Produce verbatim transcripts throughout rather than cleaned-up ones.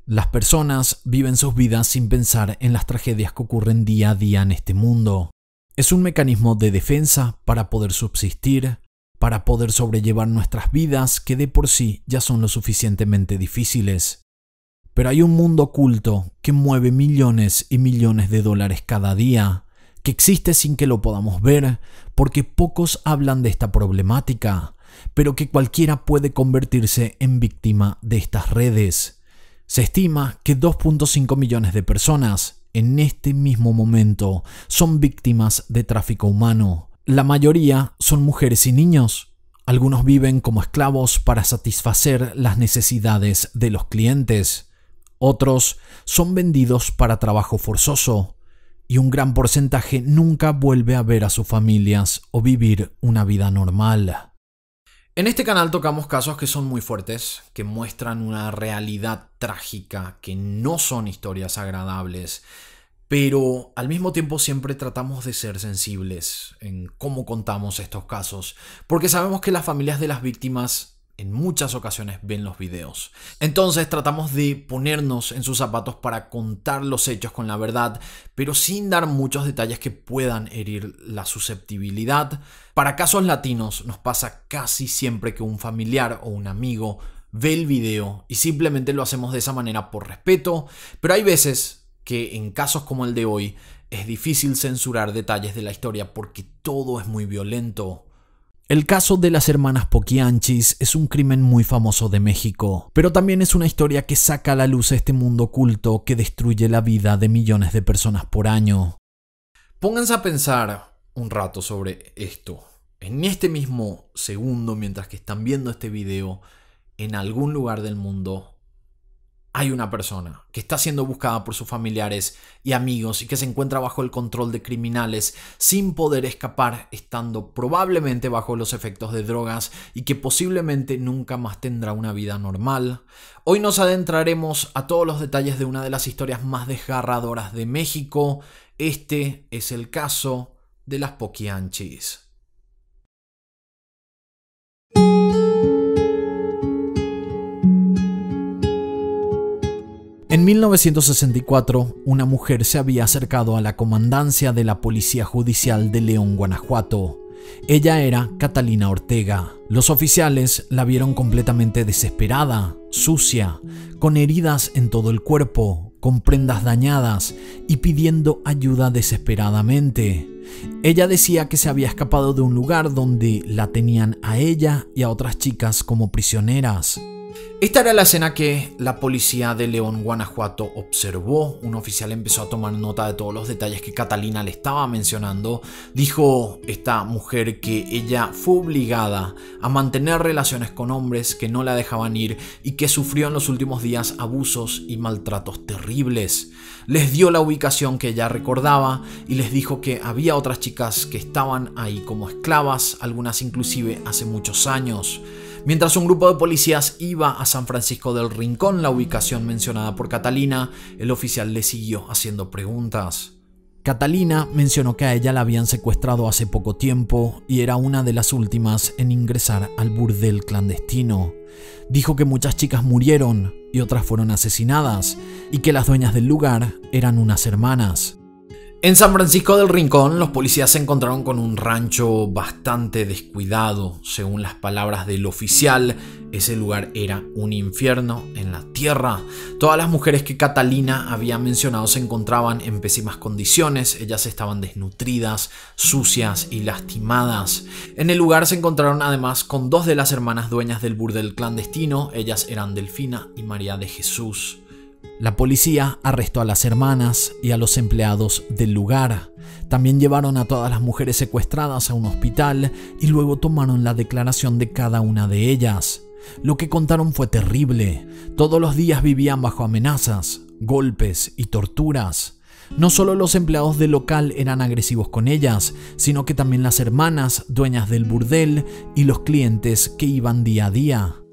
Las personas viven sus vidas sin pensar en las tragedias que ocurren día a día en este mundo. Es un mecanismo de defensa para poder subsistir, para poder sobrellevar nuestras vidas que de por sí ya son lo suficientemente difíciles. Pero hay un mundo oculto que mueve millones y millones de dólares cada día, que existe sin que lo podamos ver, porque pocos hablan de esta problemática, pero que cualquiera puede convertirse en víctima de estas redes. Se estima que dos punto cinco millones de personas en este mismo momento son víctimas de tráfico humano. La mayoría son mujeres y niños. Algunos viven como esclavos para satisfacer las necesidades de los clientes. Otros son vendidos para trabajo forzoso. Y un gran porcentaje nunca vuelve a ver a sus familias o vivir una vida normal. En este canal tocamos casos que son muy fuertes, que muestran una realidad trágica, que no son historias agradables, pero al mismo tiempo siempre tratamos de ser sensibles en cómo contamos estos casos, porque sabemos que las familias de las víctimas en muchas ocasiones ven los videos. Entonces tratamos de ponernos en sus zapatos para contar los hechos con la verdad, pero sin dar muchos detalles que puedan herir la susceptibilidad. Para casos latinos nos pasa casi siempre que un familiar o un amigo ve el video y simplemente lo hacemos de esa manera por respeto, pero hay veces que en casos como el de hoy es difícil censurar detalles de la historia porque todo es muy violento. El caso de las hermanas Poquianchis es un crimen muy famoso de México, pero también es una historia que saca a la luz este mundo oculto que destruye la vida de millones de personas por año. Pónganse a pensar un rato sobre esto. En este mismo segundo, mientras que están viendo este video, en algún lugar del mundo hay una persona que está siendo buscada por sus familiares y amigos y que se encuentra bajo el control de criminales sin poder escapar, estando probablemente bajo los efectos de drogas y que posiblemente nunca más tendrá una vida normal. Hoy nos adentraremos a todos los detalles de una de las historias más desgarradoras de México. Este es el caso de las Poquianchis. En mil novecientos sesenta y cuatro, una mujer se había acercado a la comandancia de la Policía Judicial de León, Guanajuato. Ella era Catalina Ortega. Los oficiales la vieron completamente desesperada, sucia, con heridas en todo el cuerpo, con prendas dañadas y pidiendo ayuda desesperadamente. Ella decía que se había escapado de un lugar donde la tenían a ella y a otras chicas como prisioneras. Esta era la escena que la policía de León, Guanajuato observó. Un oficial empezó a tomar nota de todos los detalles que Catalina le estaba mencionando. Dijo esta mujer que ella fue obligada a mantener relaciones con hombres que no la dejaban ir y que sufrió en los últimos días abusos y maltratos terribles. Les dio la ubicación que ella recordaba y les dijo que había otras chicas que estaban ahí como esclavas, algunas inclusive hace muchos años. Mientras un grupo de policías iba a San Francisco del Rincón, la ubicación mencionada por Catalina, el oficial le siguió haciendo preguntas. Catalina mencionó que a ella la habían secuestrado hace poco tiempo y era una de las últimas en ingresar al burdel clandestino. Dijo que muchas chicas murieron y otras fueron asesinadas y que las dueñas del lugar eran unas hermanas. En San Francisco del Rincón, los policías se encontraron con un rancho bastante descuidado. Según las palabras del oficial, ese lugar era un infierno en la tierra. Todas las mujeres que Catalina había mencionado se encontraban en pésimas condiciones. Ellas estaban desnutridas, sucias y lastimadas. En el lugar se encontraron además con dos de las hermanas dueñas del burdel clandestino. Ellas eran Delfina y María de Jesús. La policía arrestó a las hermanas y a los empleados del lugar. También llevaron a todas las mujeres secuestradas a un hospital y luego tomaron la declaración de cada una de ellas. Lo que contaron fue terrible. Todos los días vivían bajo amenazas, golpes y torturas. No solo los empleados del local eran agresivos con ellas, sino que también las hermanas, dueñas del burdel, y los clientes que iban día a día.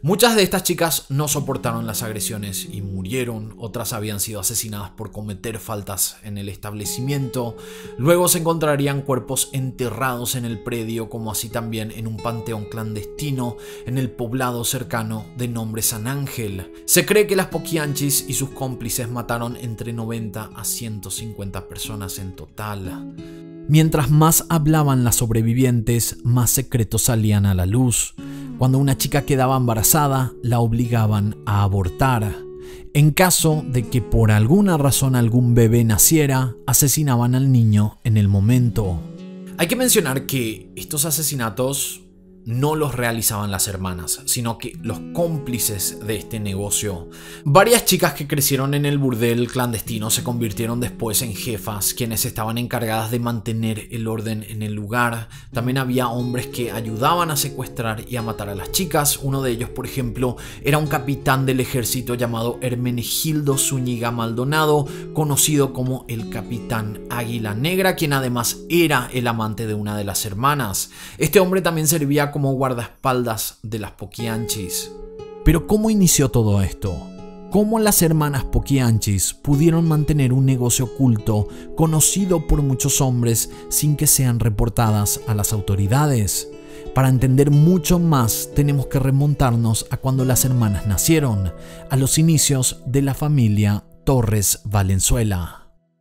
Muchas de estas chicas no soportaron las agresiones y murieron, otras habían sido asesinadas por cometer faltas en el establecimiento. Luego se encontrarían cuerpos enterrados en el predio, como así también en un panteón clandestino en el poblado cercano de nombre San Ángel. Se cree que las Poquianchis y sus cómplices mataron entre noventa a ciento cincuenta personas en total. Mientras más hablaban las sobrevivientes, más secretos salían a la luz. Cuando una chica quedaba embarazada, la obligaban a abortar. En caso de que por alguna razón algún bebé naciera, asesinaban al niño en el momento. Hay que mencionar que estos asesinatos no los realizaban las hermanas, sino que los cómplices de este negocio. Varias chicas que crecieron en el burdel clandestino se convirtieron después en jefas, quienes estaban encargadas de mantener el orden en el lugar. También había hombres que ayudaban a secuestrar y a matar a las chicas. Uno de ellos, por ejemplo, era un capitán del ejército llamado Hermenegildo Zúñiga Maldonado, conocido como el Capitán Águila Negra, quien además era el amante de una de las hermanas. Este hombre también servía como guardaespaldas de las Poquianchis. Pero ¿cómo inició todo esto? ¿Cómo las hermanas Poquianchis pudieron mantener un negocio oculto conocido por muchos hombres sin que sean reportadas a las autoridades? Para entender mucho más tenemos que remontarnos a cuando las hermanas nacieron, a los inicios de la familia Torres Valenzuela.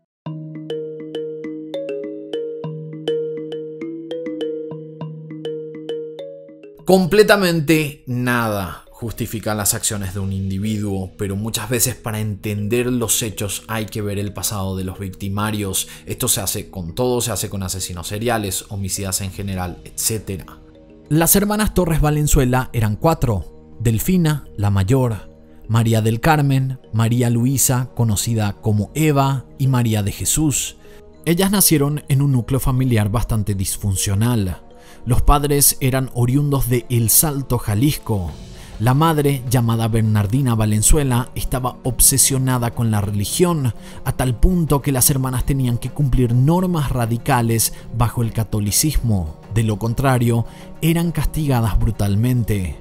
Completamente nada justifica las acciones de un individuo, pero muchas veces para entender los hechos hay que ver el pasado de los victimarios. Esto se hace con todo, se hace con asesinos seriales, homicidas en general, etcétera. Las hermanas Torres Valenzuela eran cuatro: Delfina, la mayor, María del Carmen, María Luisa, conocida como Eva, y María de Jesús. Ellas nacieron en un núcleo familiar bastante disfuncional. Los padres eran oriundos de El Salto, Jalisco. La madre, llamada Bernardina Valenzuela, estaba obsesionada con la religión, a tal punto que las hermanas tenían que cumplir normas radicales bajo el catolicismo. De lo contrario, eran castigadas brutalmente.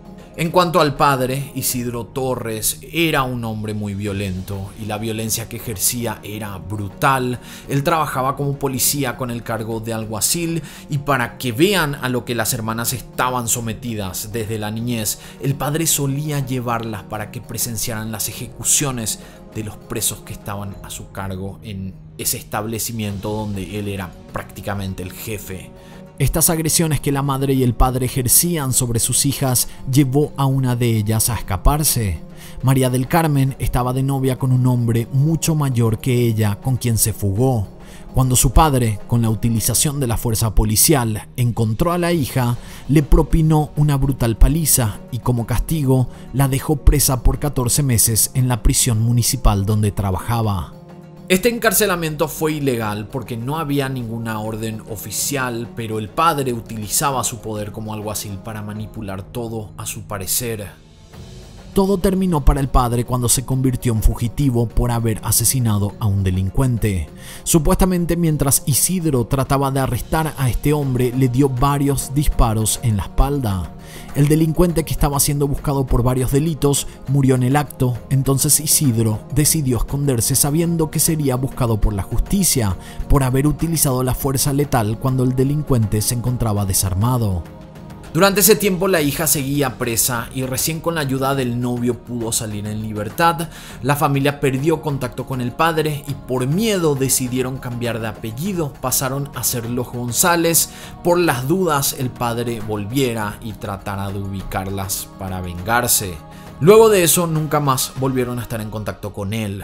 En cuanto al padre, Isidro Torres era un hombre muy violento y la violencia que ejercía era brutal. Él trabajaba como policía con el cargo de alguacil, y para que vean a lo que las hermanas estaban sometidas desde la niñez, el padre solía llevarlas para que presenciaran las ejecuciones de los presos que estaban a su cargo en ese establecimiento donde él era prácticamente el jefe. Estas agresiones que la madre y el padre ejercían sobre sus hijas llevó a una de ellas a escaparse. María del Carmen estaba de novia con un hombre mucho mayor que ella, con quien se fugó. Cuando su padre, con la utilización de la fuerza policial, encontró a la hija, le propinó una brutal paliza y como castigo la dejó presa por catorce meses en la prisión municipal donde trabajaba. Este encarcelamiento fue ilegal porque no había ninguna orden oficial, pero el padre utilizaba su poder como alguacil para manipular todo a su parecer. Todo terminó para el padre cuando se convirtió en fugitivo por haber asesinado a un delincuente. Supuestamente, mientras Isidro trataba de arrestar a este hombre, le dio varios disparos en la espalda. El delincuente, que estaba siendo buscado por varios delitos, murió en el acto. Entonces Isidro decidió esconderse, sabiendo que sería buscado por la justicia por haber utilizado la fuerza letal cuando el delincuente se encontraba desarmado. Durante ese tiempo la hija seguía presa y recién con la ayuda del novio pudo salir en libertad. La familia perdió contacto con el padre y por miedo decidieron cambiar de apellido. Pasaron a ser los González por las dudas el padre volviera y tratara de ubicarlas para vengarse. Luego de eso nunca más volvieron a estar en contacto con él.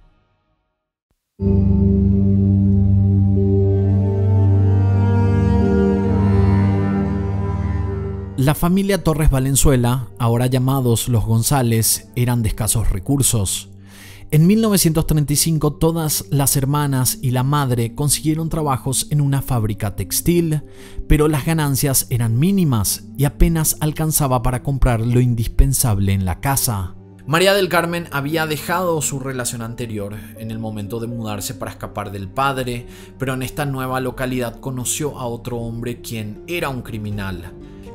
La familia Torres Valenzuela, ahora llamados los González, eran de escasos recursos. En mil novecientos treinta y cinco todas las hermanas y la madre consiguieron trabajos en una fábrica textil, pero las ganancias eran mínimas y apenas alcanzaba para comprar lo indispensable en la casa. María del Carmen había dejado su relación anterior en el momento de mudarse para escapar del padre, pero en esta nueva localidad conoció a otro hombre quien era un criminal.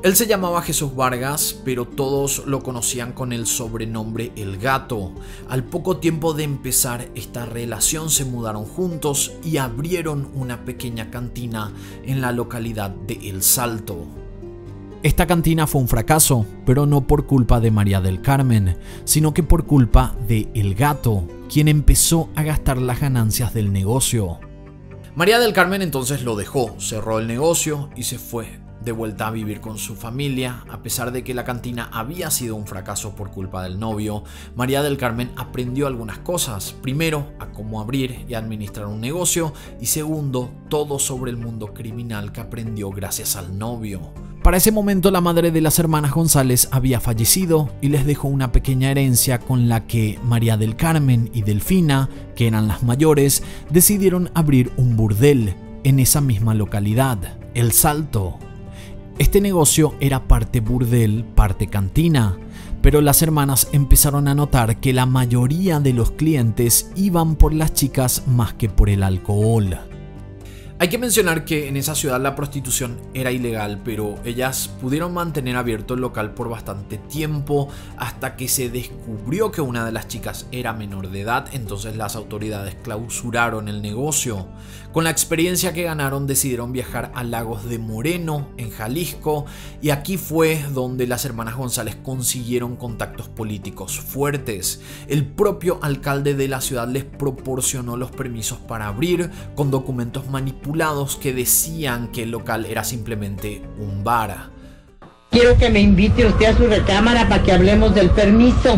Él se llamaba Jesús Vargas, pero todos lo conocían con el sobrenombre El Gato. Al poco tiempo de empezar esta relación se mudaron juntos y abrieron una pequeña cantina en la localidad de El Salto. Esta cantina fue un fracaso, pero no por culpa de María del Carmen, sino que por culpa de El Gato, quien empezó a gastar las ganancias del negocio. María del Carmen entonces lo dejó, cerró el negocio y se fue de vuelta a vivir con su familia. A pesar de que la cantina había sido un fracaso por culpa del novio, María del Carmen aprendió algunas cosas. Primero, a cómo abrir y administrar un negocio, y segundo, todo sobre el mundo criminal que aprendió gracias al novio. Para ese momento la madre de las hermanas González había fallecido y les dejó una pequeña herencia con la que María del Carmen y Delfina, que eran las mayores, decidieron abrir un burdel en esa misma localidad, El Salto. Este negocio era parte burdel, parte cantina, pero las hermanas empezaron a notar que la mayoría de los clientes iban por las chicas más que por el alcohol. Hay que mencionar que en esa ciudad la prostitución era ilegal, pero ellas pudieron mantener abierto el local por bastante tiempo hasta que se descubrió que una de las chicas era menor de edad. Entonces las autoridades clausuraron el negocio. Con la experiencia que ganaron decidieron viajar a Lagos de Moreno, en Jalisco, y aquí fue donde las hermanas González consiguieron contactos políticos fuertes. El propio alcalde de la ciudad les proporcionó los permisos para abrir, con documentos manipulados que decían que el local era simplemente un bar. Quiero que me invite usted a su recámara para que hablemos del permiso.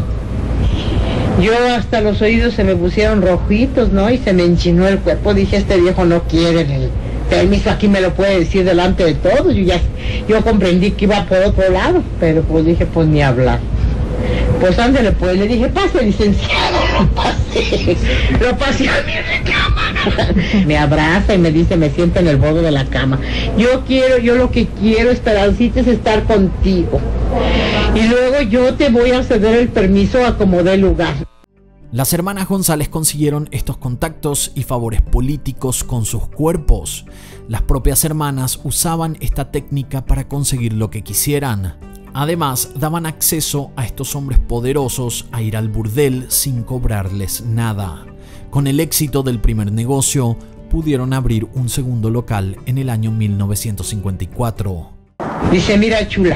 Yo hasta los oídos se me pusieron rojitos, ¿no? Y se me enchinó el cuerpo. Dije, este viejo no quiere el permiso, aquí me lo puede decir delante de todos. Yo ya yo comprendí que iba por otro lado, pero pues dije, pues ni hablar. Pues ándale, pues le dije, pase, licenciado, lo pasé, lo pasé a mi recámara. Me abraza y me dice, me siento en el borde de la cama. Yo quiero, yo lo que quiero, Esperancita, es estar contigo. Y luego yo te voy a ceder el permiso a como dé lugar. Las hermanas González consiguieron estos contactos y favores políticos con sus cuerpos. Las propias hermanas usaban esta técnica para conseguir lo que quisieran. Además, daban acceso a estos hombres poderosos a ir al burdel sin cobrarles nada. Con el éxito del primer negocio, pudieron abrir un segundo local en el año mil novecientos cincuenta y cuatro. Dice, mira, chula,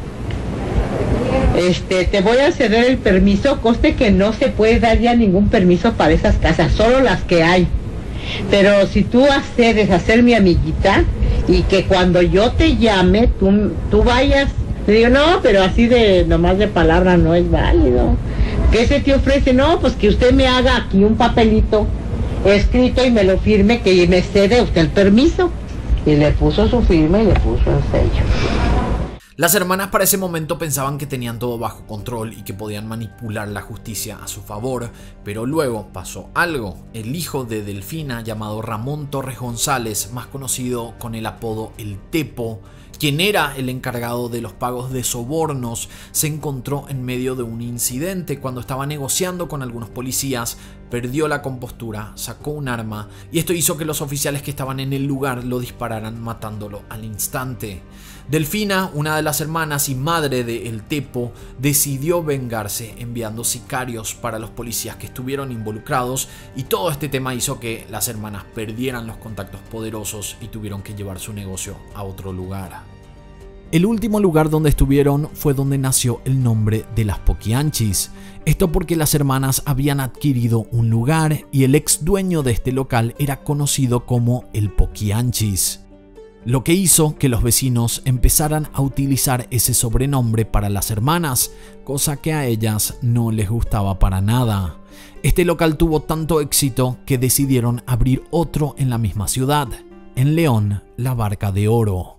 este, te voy a ceder el permiso, conste que no se puede dar ya ningún permiso para esas casas, solo las que hay. Pero si tú accedes a ser mi amiguita y que cuando yo te llame, tú, tú vayas. Le digo, no, pero así de nomás de palabra no es válido. ¿Qué se te ofrece? No, pues que usted me haga aquí un papelito escrito y me lo firme, que me cede usted el permiso. Y le puso su firma y le puso el sello. Las hermanas para ese momento pensaban que tenían todo bajo control y que podían manipular la justicia a su favor, pero luego pasó algo. El hijo de Delfina, llamado Ramón Torres González, más conocido con el apodo El Tepo, quien era el encargado de los pagos de sobornos, se encontró en medio de un incidente cuando estaba negociando con algunos policías, perdió la compostura, sacó un arma y esto hizo que los oficiales que estaban en el lugar lo dispararan matándolo al instante. Delfina, una de las hermanas y madre de El Tepo, decidió vengarse enviando sicarios para los policías que estuvieron involucrados, y todo este tema hizo que las hermanas perdieran los contactos poderosos y tuvieron que llevar su negocio a otro lugar. El último lugar donde estuvieron fue donde nació el nombre de las Poquianchis. Esto porque las hermanas habían adquirido un lugar y el ex dueño de este local era conocido como el Poquianchis, lo que hizo que los vecinos empezaran a utilizar ese sobrenombre para las hermanas, cosa que a ellas no les gustaba para nada. Este local tuvo tanto éxito que decidieron abrir otro en la misma ciudad, en León, La Barca de Oro.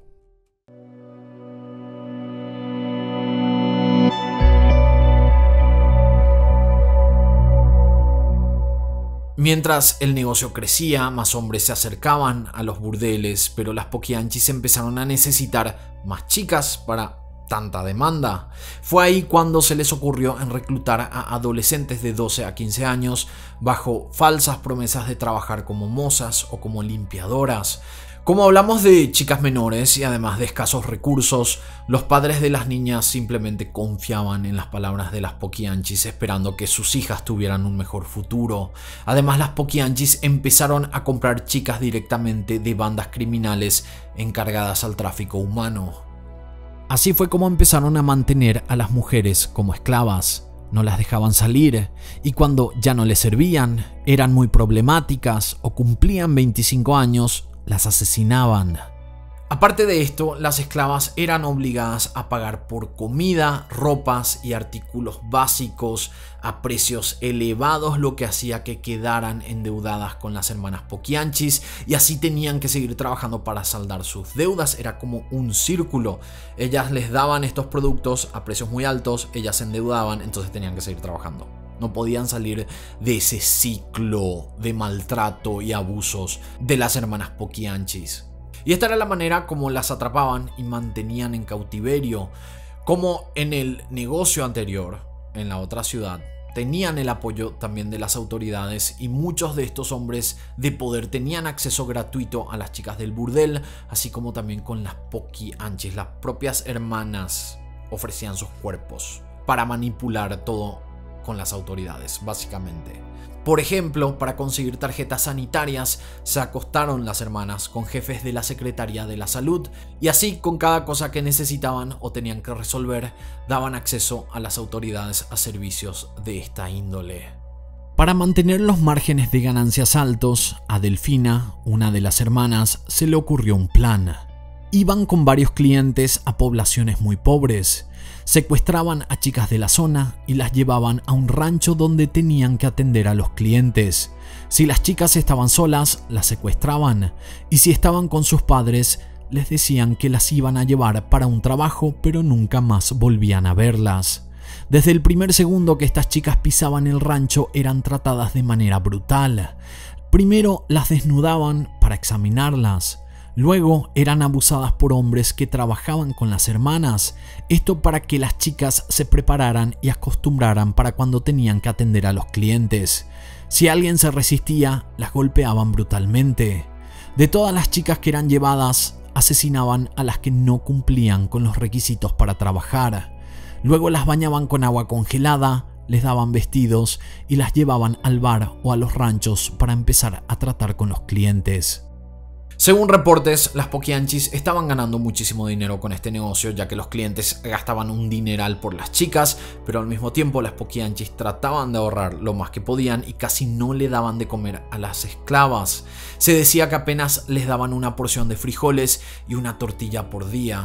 Mientras el negocio crecía, más hombres se acercaban a los burdeles, pero las Poquianchis empezaron a necesitar más chicas para tanta demanda. Fue ahí cuando se les ocurrió en reclutar a adolescentes de doce a quince años bajo falsas promesas de trabajar como mozas o como limpiadoras. Como hablamos de chicas menores y además de escasos recursos, los padres de las niñas simplemente confiaban en las palabras de las Poquianchis esperando que sus hijas tuvieran un mejor futuro. Además, las Poquianchis empezaron a comprar chicas directamente de bandas criminales encargadas al tráfico humano. Así fue como empezaron a mantener a las mujeres como esclavas. No las dejaban salir y cuando ya no les servían, eran muy problemáticas o cumplían veinticinco años, las asesinaban. Aparte de esto, las esclavas eran obligadas a pagar por comida, ropas y artículos básicos a precios elevados, lo que hacía que quedaran endeudadas con las hermanas Poquianchis y así tenían que seguir trabajando para saldar sus deudas. Era como un círculo. Ellas les daban estos productos a precios muy altos, ellas se endeudaban, entonces tenían que seguir trabajando. No podían salir de ese ciclo de maltrato y abusos de las hermanas Poquianchis. Y esta era la manera como las atrapaban y mantenían en cautiverio. Como en el negocio anterior, en la otra ciudad, tenían el apoyo también de las autoridades y muchos de estos hombres de poder tenían acceso gratuito a las chicas del burdel, así como también con las Poquianchis. Las propias hermanas ofrecían sus cuerpos para manipular todo con las autoridades, básicamente. Por ejemplo, para conseguir tarjetas sanitarias, se acostaron las hermanas con jefes de la Secretaría de la Salud y así con cada cosa que necesitaban o tenían que resolver, daban acceso a las autoridades a servicios de esta índole. Para mantener los márgenes de ganancias altos, a Delfina, una de las hermanas, se le ocurrió un plan. Iban con varios clientes a poblaciones muy pobres. Secuestraban a chicas de la zona y las llevaban a un rancho donde tenían que atender a los clientes. Si las chicas estaban solas, las secuestraban, y si estaban con sus padres, les decían que las iban a llevar para un trabajo, pero nunca más volvían a verlas. Desde el primer segundo que estas chicas pisaban el rancho, eran tratadas de manera brutal. Primero las desnudaban para examinarlas. Luego eran abusadas por hombres que trabajaban con las hermanas, esto para que las chicas se prepararan y acostumbraran para cuando tenían que atender a los clientes. Si alguien se resistía, las golpeaban brutalmente. De todas las chicas que eran llevadas, asesinaban a las que no cumplían con los requisitos para trabajar. Luego las bañaban con agua congelada, les daban vestidos y las llevaban al bar o a los ranchos para empezar a tratar con los clientes. Según reportes, las Poquianchis estaban ganando muchísimo dinero con este negocio, ya que los clientes gastaban un dineral por las chicas, pero al mismo tiempo las Poquianchis trataban de ahorrar lo más que podían y casi no le daban de comer a las esclavas. Se decía que apenas les daban una porción de frijoles y una tortilla por día.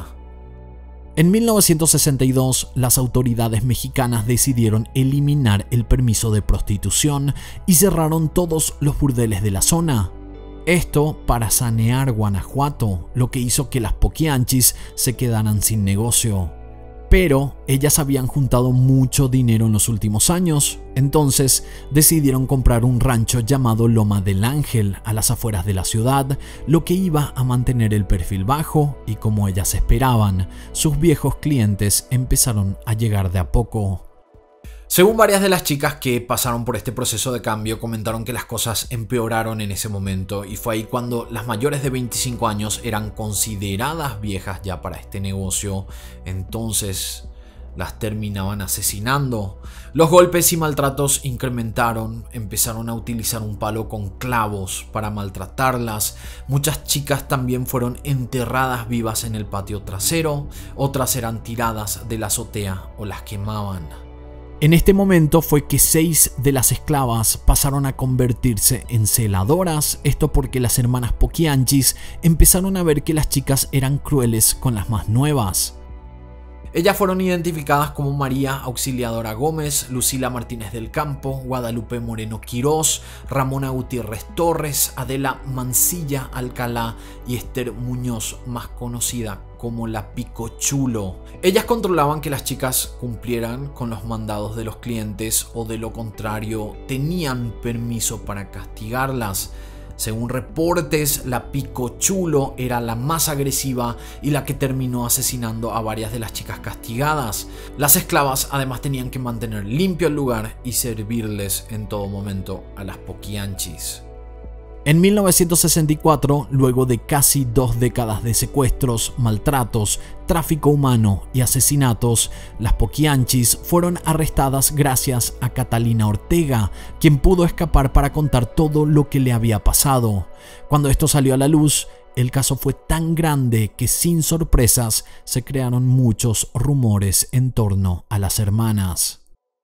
En mil novecientos sesenta y dos, las autoridades mexicanas decidieron eliminar el permiso de prostitución y cerraron todos los burdeles de la zona. Esto para sanear Guanajuato, lo que hizo que las Poquianchis se quedaran sin negocio. Pero ellas habían juntado mucho dinero en los últimos años, entonces decidieron comprar un rancho llamado Loma del Ángel a las afueras de la ciudad, lo que iba a mantener el perfil bajo y, como ellas esperaban, sus viejos clientes empezaron a llegar de a poco. Según varias de las chicas que pasaron por este proceso de cambio, comentaron que las cosas empeoraron en ese momento y fue ahí cuando las mayores de veinticinco años eran consideradas viejas ya para este negocio, entonces las terminaban asesinando. Los golpes y maltratos incrementaron, empezaron a utilizar un palo con clavos para maltratarlas. Muchas chicas también fueron enterradas vivas en el patio trasero, otras eran tiradas de la azotea o las quemaban. En este momento fue que seis de las esclavas pasaron a convertirse en celadoras, esto porque las hermanas Poquianchis empezaron a ver que las chicas eran crueles con las más nuevas. Ellas fueron identificadas como María Auxiliadora Gómez, Lucila Martínez del Campo, Guadalupe Moreno Quirós, Ramona Gutiérrez Torres, Adela Mancilla Alcalá y Esther Muñoz, más conocida como la Picochulo. Ellas controlaban que las chicas cumplieran con los mandados de los clientes o de lo contrario tenían permiso para castigarlas. Según reportes, la Picochulo era la más agresiva y la que terminó asesinando a varias de las chicas castigadas. Las esclavas además tenían que mantener limpio el lugar y servirles en todo momento a las Poquianchis. En mil novecientos sesenta y cuatro, luego de casi dos décadas de secuestros, maltratos, tráfico humano y asesinatos, las Poquianchis fueron arrestadas gracias a Catalina Ortega, quien pudo escapar para contar todo lo que le había pasado. Cuando esto salió a la luz, el caso fue tan grande que sin sorpresas se crearon muchos rumores en torno a las hermanas.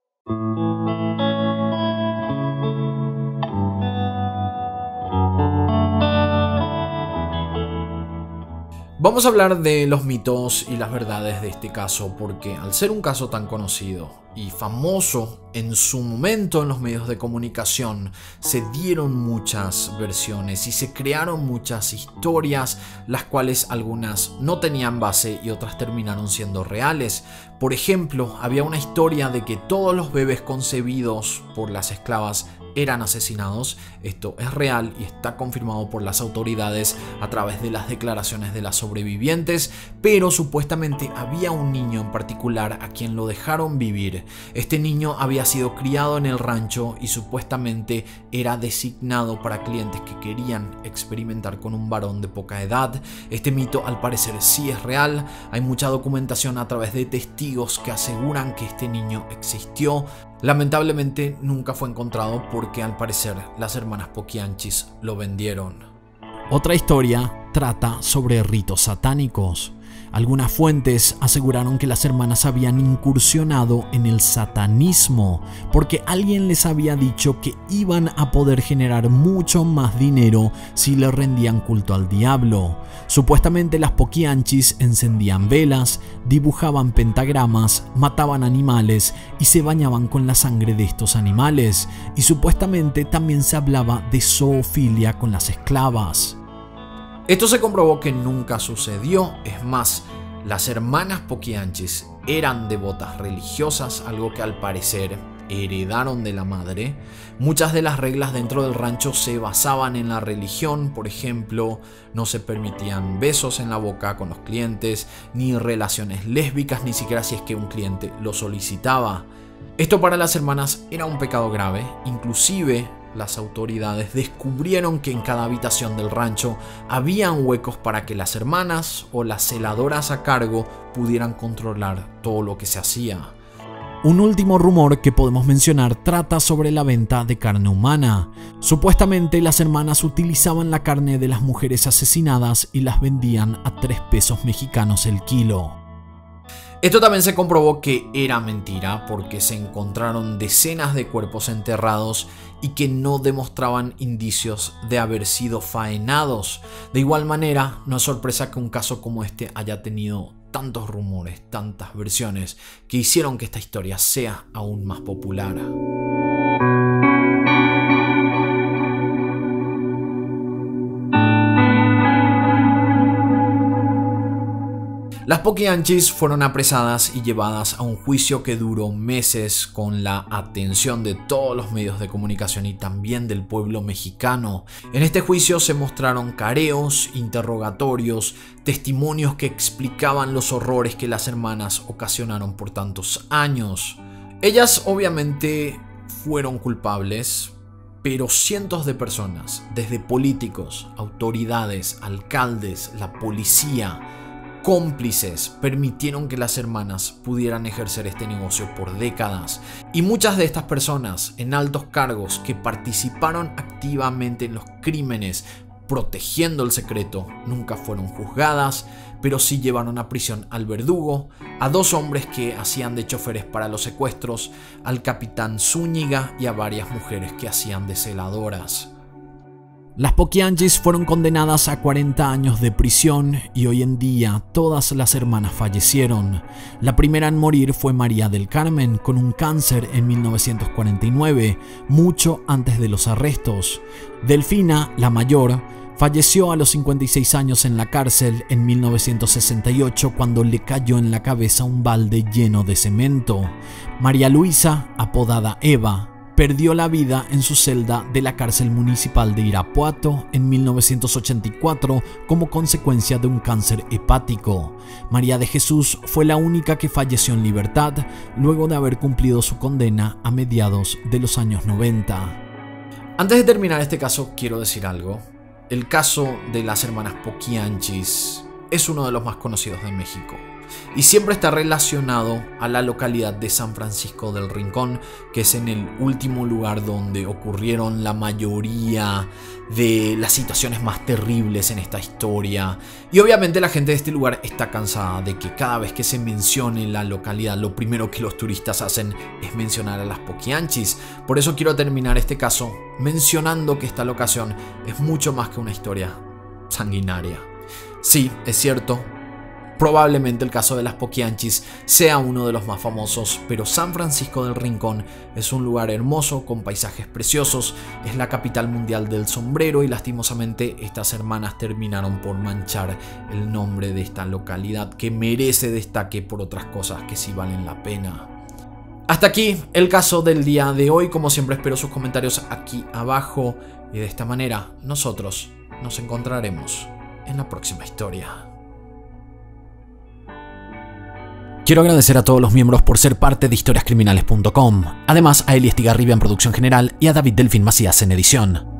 Vamos a hablar de los mitos y las verdades de este caso porque al ser un caso tan conocido y famoso en su momento en los medios de comunicación, se dieron muchas versiones y se crearon muchas historias, las cuales algunas no tenían base y otras terminaron siendo reales. Por ejemplo, había una historia de que todos los bebés concebidos por las esclavas eran asesinados. Esto es real y está confirmado por las autoridades a través de las declaraciones de las sobrevivientes, pero supuestamente había un niño en particular a quien lo dejaron vivir. Este niño había sido criado en el rancho y supuestamente era designado para clientes que querían experimentar con un varón de poca edad. Este mito al parecer sí es real. Hay mucha documentación a través de testigos que aseguran que este niño existió. Lamentablemente nunca fue encontrado porque al parecer las hermanas Poquianchis lo vendieron. Otra historia trata sobre ritos satánicos. Algunas fuentes aseguraron que las hermanas habían incursionado en el satanismo porque alguien les había dicho que iban a poder generar mucho más dinero si le rendían culto al diablo. Supuestamente las Poquianchis encendían velas, dibujaban pentagramas, mataban animales y se bañaban con la sangre de estos animales, y supuestamente también se hablaba de zoofilia con las esclavas. Esto se comprobó que nunca sucedió. Es más, las hermanas Poquianchis eran devotas religiosas, algo que al parecer heredaron de la madre. Muchas de las reglas dentro del rancho se basaban en la religión. Por ejemplo, no se permitían besos en la boca con los clientes, ni relaciones lésbicas, ni siquiera si es que un cliente lo solicitaba. Esto para las hermanas era un pecado grave. Inclusive las autoridades descubrieron que en cada habitación del rancho habían huecos para que las hermanas o las celadoras a cargo pudieran controlar todo lo que se hacía. Un último rumor que podemos mencionar trata sobre la venta de carne humana. Supuestamente las hermanas utilizaban la carne de las mujeres asesinadas y las vendían a tres pesos mexicanos el kilo. Esto también se comprobó que era mentira porque se encontraron decenas de cuerpos enterrados y que no demostraban indicios de haber sido faenados. De igual manera, no es sorpresa que un caso como este haya tenido tantos rumores, tantas versiones, que hicieron que esta historia sea aún más popular. Las Poquianchis fueron apresadas y llevadas a un juicio que duró meses con la atención de todos los medios de comunicación y también del pueblo mexicano. En este juicio se mostraron careos, interrogatorios, testimonios que explicaban los horrores que las hermanas ocasionaron por tantos años. Ellas obviamente fueron culpables, pero cientos de personas, desde políticos, autoridades, alcaldes, la policía, cómplices, permitieron que las hermanas pudieran ejercer este negocio por décadas. Y muchas de estas personas en altos cargos que participaron activamente en los crímenes protegiendo el secreto nunca fueron juzgadas, pero sí llevaron a prisión al verdugo, a dos hombres que hacían de choferes para los secuestros, al capitán Zúñiga y a varias mujeres que hacían de celadoras. Las Poquianchis fueron condenadas a cuarenta años de prisión y hoy en día todas las hermanas fallecieron. La primera en morir fue María del Carmen con un cáncer en mil novecientos cuarenta y nueve, mucho antes de los arrestos. Delfina, la mayor, falleció a los cincuenta y seis años en la cárcel en mil novecientos sesenta y ocho cuando le cayó en la cabeza un balde lleno de cemento. María Luisa, apodada Eva, perdió la vida en su celda de la cárcel municipal de Irapuato en mil novecientos ochenta y cuatro como consecuencia de un cáncer hepático. María de Jesús fue la única que falleció en libertad luego de haber cumplido su condena a mediados de los años noventa. Antes de terminar este caso, quiero decir algo. El caso de las hermanas Poquianchis es uno de los más conocidos de México y siempre está relacionado a la localidad de San Francisco del Rincón, que es en el último lugar donde ocurrieron la mayoría de las situaciones más terribles en esta historia. Y obviamente la gente de este lugar está cansada de que cada vez que se mencione la localidad, lo primero que los turistas hacen es mencionar a las Poquianchis. Por eso quiero terminar este caso mencionando que esta locación es mucho más que una historia sanguinaria. Sí, es cierto, probablemente el caso de las Poquianchis sea uno de los más famosos, pero San Francisco del Rincón es un lugar hermoso con paisajes preciosos, es la capital mundial del sombrero y lastimosamente estas hermanas terminaron por manchar el nombre de esta localidad que merece destaque por otras cosas que sí valen la pena. Hasta aquí el caso del día de hoy. Como siempre, espero sus comentarios aquí abajo y de esta manera nosotros nos encontraremos en la próxima historia. Quiero agradecer a todos los miembros por ser parte de historias criminales punto com, además a Eli Estigarribia en producción general y a David Delfín Macías en edición.